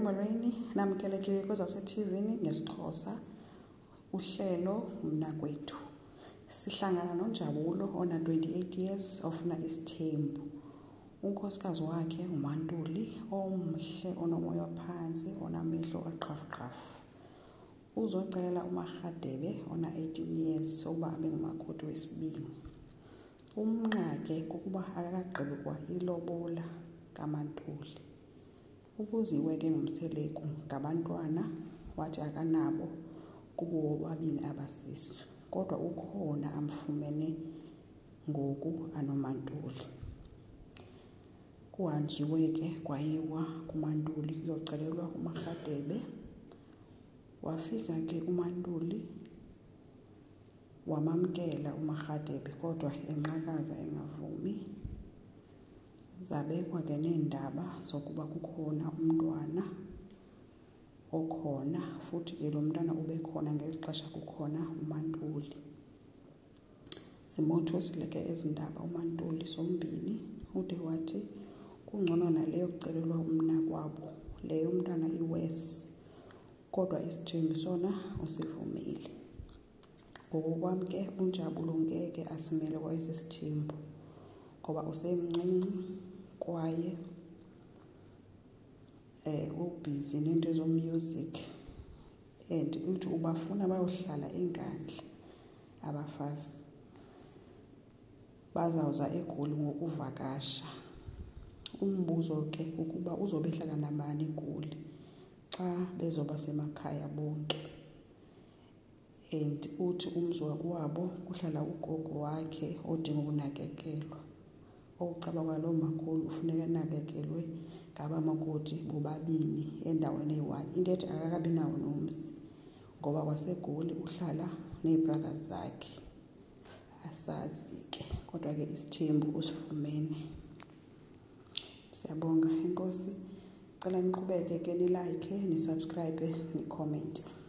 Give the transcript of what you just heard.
Marini namkelekile kwezase-TV-ni ngesiXhosa uhlelo Mnakwethu. Sihlangana noNjabulo ona 28 years ofuna isithembu. Unkosikazi wakhe uMantuli omhle onomoya phansi onamehlo aqhafuqhafu. Uzocela uMahadebe ona 18 years oba abe ngumakoti wesibili. Umnqake kukuba akakagqibi kwa ilobola kaMantuli. Ukuziwe ke ngumseleku ngabantwana wathi akanabo kubo bobabini abasisi, kodwa ukhona amfumene ngoku anoMantuli. Kuhanjiwe ke kwayiwa kuMantuli kuyocelelwa uMahadebe. Wafika ke uMantuli wamamkela uMahadebe kodwa enqakaza engavumi. Zabekwa ke neendaba zokuba kukhona umntwana okhona, futhi ke lo mntwana ubekhona ngeli xesha kukhona uMantuli. Zimothosile ke ezindaba uMantuli zombini, ude wathi kungcono naleyo kucelelwa umnakwabo, leyo umntwana iwesi, kodwa isithembu sona usivumile. Ngokokwam ke uNjabulo ngeke asimele kwesi sithembu ngoba usemncinci kwaye ubhizi nento ezomusic, and uthi ubafuna bayohlala enkandla abafazi. Bazawuza eGoli ngokuvakasha. Umbuzo ke ukuba uzobe ehlala nabani eGoli xa bezoba semakhaya bonke. And uthi umzi wakwabo kuhlala ugogo wakhe odinga ukunakekelwa. Okucaba kwalo makhulu ufuneka enakekelwe ngabamakoti bobabini endaweni eyi-1. Into ethi akakabi nawo nomzi ngoba kwaseGoli uhlala nee-brothers zakhe. Asazi ke, kodwa ke isithembu usifumene. Siyabonga, inkosi. Cela niqhubeke ke nilike, nisubscribe, nicomment.